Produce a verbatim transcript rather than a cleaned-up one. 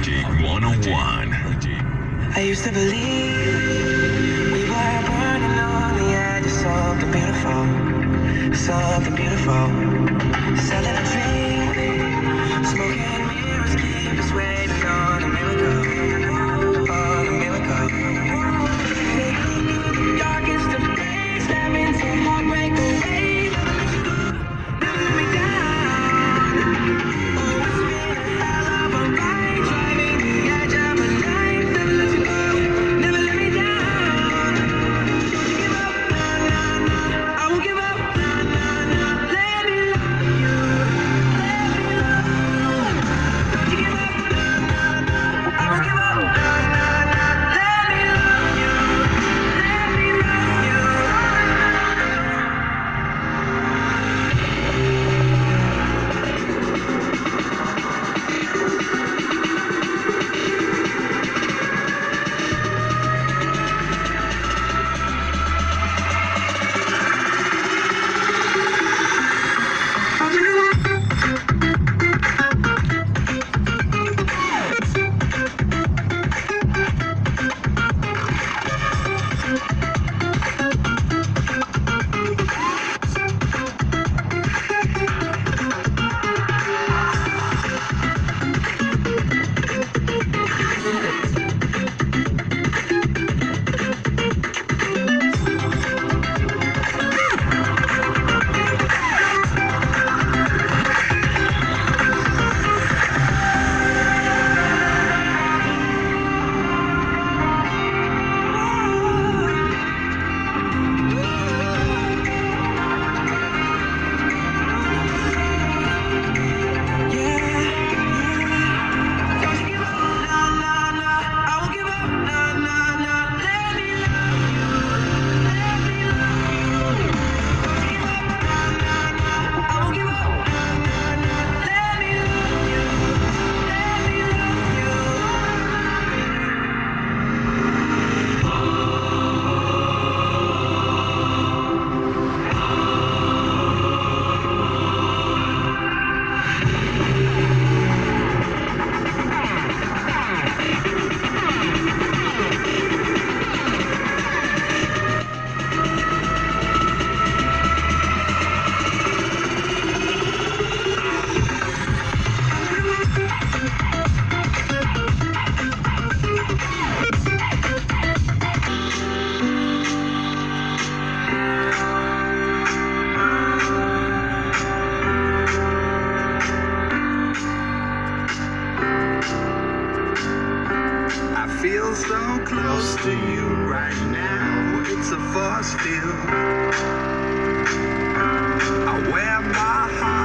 Magic one oh one. I used to believe we were burning on the edge of something beautiful, something beautiful. Selling a dream, smoking mirrors keep us waiting on a miracle, on a miracle. The darkest of days, having to heartbreak away. Never let me down. Always been a hell of a ride, driving the edge of a knife. Never let you go, never let me down. Don't you give up, nah, nah, nah. I won't give up, nah, nah, nah. Let me love you, let me love you. Don't you give up, nah, nah, nah. I won't give up, nah, nah, nah. Let me love you, let me love you. I feel so close to you right now. It's a force field. I wear my heart